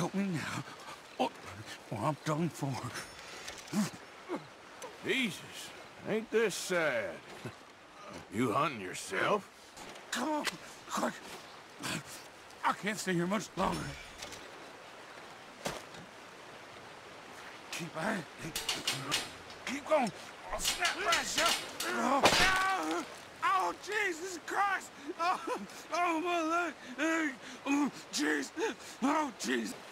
Help me now, or I'm done for. Jesus, ain't this sad? You hunting yourself? Come on, quick. I can't stay here much longer. Keep at it. Keep going. I'll snap right shut. Oh, Jesus Christ! Oh, my leg! Oh, jeez! Oh, jeez!